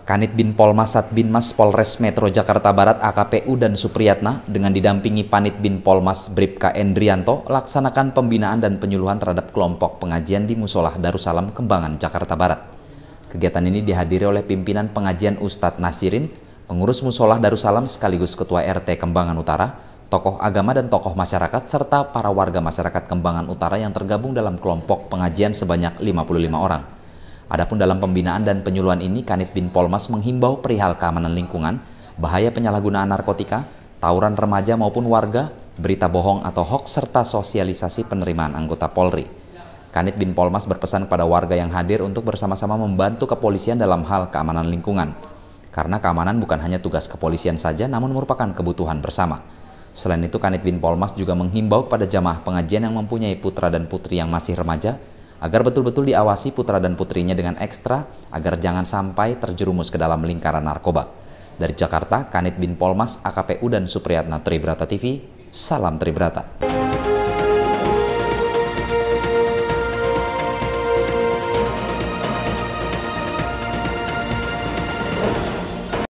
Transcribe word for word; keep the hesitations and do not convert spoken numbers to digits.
Kanit Bin Polmas Satbinmas Polres Metro Jakarta Barat A K P U dan Supriyatna dengan didampingi Panit Bin Polmas Bribka Endrianto laksanakan pembinaan dan penyuluhan terhadap kelompok pengajian di Musolah Darussalam Kembangan, Jakarta Barat. Kegiatan ini dihadiri oleh pimpinan pengajian Ustadz Nasirin, pengurus Musolah Darussalam sekaligus Ketua R T Kembangan Utara, tokoh agama dan tokoh masyarakat, serta para warga masyarakat Kembangan Utara yang tergabung dalam kelompok pengajian sebanyak lima puluh lima orang. Adapun dalam pembinaan dan penyuluhan ini, Kanit Bin Polmas menghimbau perihal keamanan lingkungan, bahaya penyalahgunaan narkotika, tawuran remaja maupun warga, berita bohong atau hoaks, serta sosialisasi penerimaan anggota Polri. Kanit Bin Polmas berpesan kepada warga yang hadir untuk bersama-sama membantu kepolisian dalam hal keamanan lingkungan. Karena keamanan bukan hanya tugas kepolisian saja, namun merupakan kebutuhan bersama. Selain itu, Kanit Bin Polmas juga menghimbau kepada jamaah pengajian yang mempunyai putra dan putri yang masih remaja, agar betul-betul diawasi putra dan putrinya dengan ekstra, agar jangan sampai terjerumus ke dalam lingkaran narkoba. Dari Jakarta, Kanit Bin Polmas, A K P U dan Supriyatna, Tribrata T V, salam Tribrata.